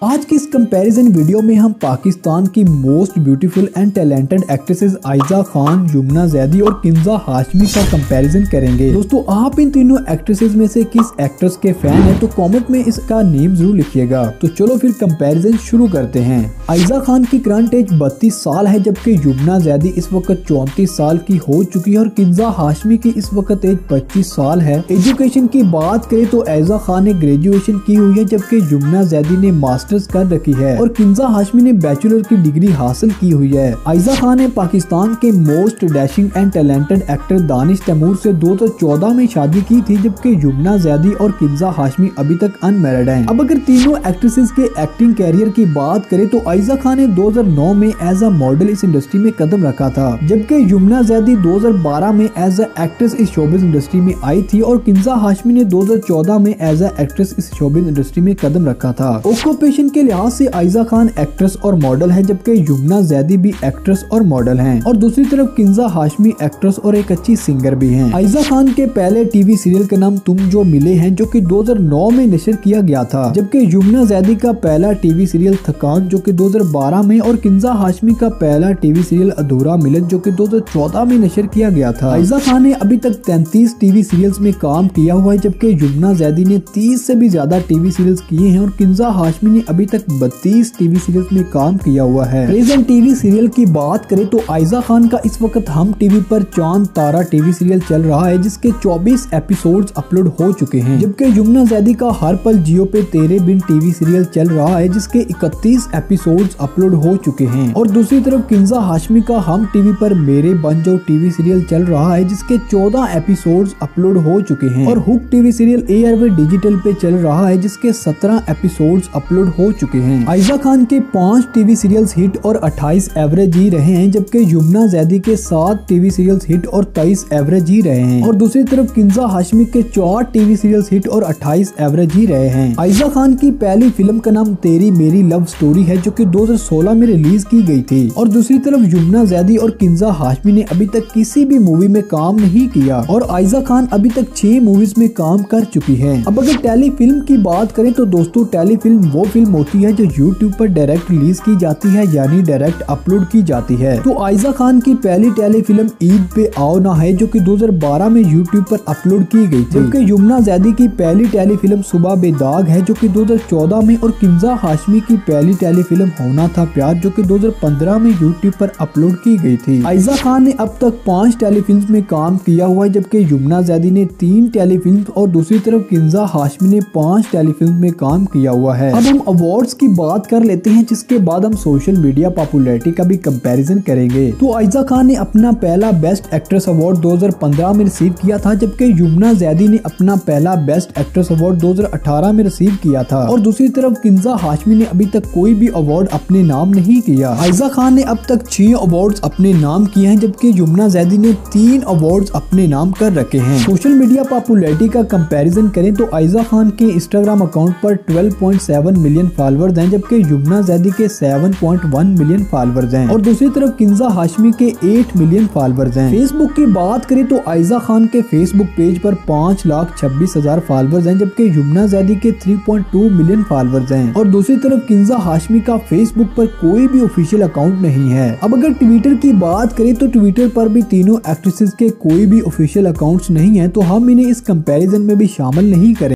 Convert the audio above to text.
आज की इस कंपैरिजन वीडियो में हम पाकिस्तान की most beautiful and talented actresses Ayeza Khan, Yamuna Zaidi और किंजा हाशमी का कंपैरिजन करेंगे। दोस्तों, आप इन तीनों एक्ट्रेसेस में से किस एक्ट्रेस के फैन हैं तो कमेंट में इसका नेम जरूर लिखिएगा। तो चलो फिर कंपैरिजन शुरू करते हैं। आयजा खान की करंट एज 32 साल है, जबकि यमुना जैदी इस वक्त 34 साल की हो चुकी है और किंजा हाशमी की इस वक्त एज 25 साल है। एजुकेशन की बात करें तो आयजा खान ने ग्रेजुएशन की हुई है, जबकि यमुना जैदी ने मास्टर्स कर रखी है और किंजा हाशमी ने बैचलर की डिग्री हासिल की हुई है। आयजा खान ने पाकिस्तान के most dashing and talented actor Danish Taimoor से 2014 में शादी की थी, जबकि यमुना जैदी और किंजा हाशमी अभी तक अनमैरिड हैं। अब अगर तीनों एक्ट्रेसेस के एक्टिंग कैरियर की बात करें तो आयजा खान ने 2009 में एज अ मॉडल इस इंडस्ट्री में कदम रखा था, जबकि यमुना जैदी 2012 में एज अ एक्ट्रेस इस शोबिज इंडस्ट्री में आई थी और किंजा हाशमी ने 2014 में एज अ एक्ट्रेस इस शोबिज इंडस्ट्री में कदम रखा था। ऑक्यूपेशन के लिहाज से आयजा खान एक्ट्रेस और मॉडल है, जबकि यमुना जैदी भी एक्ट्रेस और मॉडल हैं और दूसरी तरफ किंजा हाशमी एक्ट्रेस और एक अच्छी सिंगर भी हैं। आयजा खान के पहले टीवी सीरियल का नाम तुम जो मिले हैं, जो कि 2009 में नशर किया गया था, जबकि यमुना जैदी का पहला टीवी सीरियल थकान जो कि 2012 में और किंजा हाशमी का पहला टीवी सीरियल अधूरा मिलन जो कि 2014 में नशर किया गया था। आयजा खान ने अभी तक 33 टीवी सीरियल्स में काम किया हुआ है, जबकि यमुना जैदी ने 30 से भी ज्यादा टीवी सीरियल्स किए हैं और किंजा हाशमी ने अभी तक 32 टीवी सीरियल्स में काम किया हुआ है। प्रेजेंट टीवी सीरियल की बात करें तो आयजा खान का इस वक्त हम टीवी पर चांद तारा टीवी सीरियल चल रहा है, जिसके 24 एपिसोड्स अपलोड हो चुके हैं, जबकि यमुना जैदी का हर पल जियो पे तेरे बिन टीवी सीरियल चल रहा है, जिसके 31 एपिसोड्स अपलोड हो चुके हैं और दूसरी तरफ किंजा हाशमी का हम टीवी पर मेरे बन जाओ टीवी सीरियल चल रहा है, जिसके 14 एपिसोड्स अपलोड हो चुके हैं और hook TV serial airway digital पे चल रहा है, जिसके 17 एपिसोड्स अपलोड हो चुके हैं। आयजा खान के 5 टीवी सीरियल्स हिट और 28 एवरेज ही रहे हैं, जबकि यमुना जैदी के 7 टीवी सीरियल्स हिट और 23 एवरेज ही रहे हैं और दूसरी तरफ किंजा हाशमी के 4 टीवी सीरियल्स हिट और 28 एवरेज ही रहे हैं। आयजा खान की पहली फिल्म का नाम तेरी मेरी लव स्टोरी है, जो कि 2016 में रिलीज की गई थी और दूसरी तरफ यमुना जैदी और किंजा हाशमी ने अभी तक किसी भी मूवी में काम नहीं किया और आयजा खान अभी तक 6 मूवीज में काम कर चुकी है। अब अगर टेली फिल्म की बात करें तो दोस्तों, टेली फिल्म वो फिल्म होती है जो YouTube पर डायरेक्ट रिलीज की जाती है, यानी डायरेक्ट अपलोड की जाती है। तो आयजा खान की पहली टेली फिल्म ईद पे आओ ना है, जो कि 2012 में YouTube पर अपलोड की गई थी, जबकि यमुना जैदी की पहली टेली फिल्म सुबह बेदाग है, जो कि 2014 में और किंजा हाशमी की पहली टेली फिल्म होना था प्यार, जो कि 2015 में YouTube पर अपलोड की गई थी। आयजा खान ने अब तक 5 टेली फिल्म में काम किया हुआ है, जबकि यमुना जैदी ने 3 टेली फिल्म और दूसरी तरफ किंजा हाशमी ने 5 टेली फिल्म में काम किया हुआ है। अब हम अवार्ड्स की बात कर लेते हैं, जिसके बाद हम सोशल मीडिया पॉपुलैरिटी का भी कंपैरिजन करेंगे। तो आयजा खान ने अपना पहला बेस्ट एक्ट्रेस अवार्ड 2015 में रिसीव किया था, जबकि यमुना जैदी ने अपना पहला बेस्ट एक्ट्रेस अवार्ड 2018 में रिसीव किया था और दूसरी तरफ किंजा हाशमी ने अभी तक कोई भी अवार्ड अपने नाम नहीं किया। आयजा खान ने अब तक 6 अवार्ड्स अपने नाम किए हैं, जबकि यमुना जैदी ने 3 अवार्ड्स अपने नाम कर रखे हैं। सोशल मीडिया पॉपुलैरिटी का कंपैरिजन करें तो आयजा खान के इंस्टाग्राम अकाउंट पर 12.7 मिलियन फॉलोअर्स हैं, जबकि यमुना जैदी के 7.1 मिलियन फॉलोअर्स हैं और दूसरी तरफ किंजा हाशमी के 8 मिलियन फॉलोअर्स हैं। फेसबुक की बात करें तो आयजा खान के फेसबुक पेज पर 5,26,000 फॉलोअर्स हैं, जबकि यमुना जैदी के 3.2 मिलियन फॉलोअर्स हैं और दूसरी तरफ किंजा हाशमी का फेसबुक पर कोई भी ऑफिशियल अकाउंट नहीं है। अब अगर ट्विटर की बात करें तो ट्विटर पर भी तीनों एक्ट्रेसेस के कोई भी ऑफिशियल अकाउंट्स नहीं है, तो हम इन्हें इस कंपैरिजन में भी शामिल नहीं करें।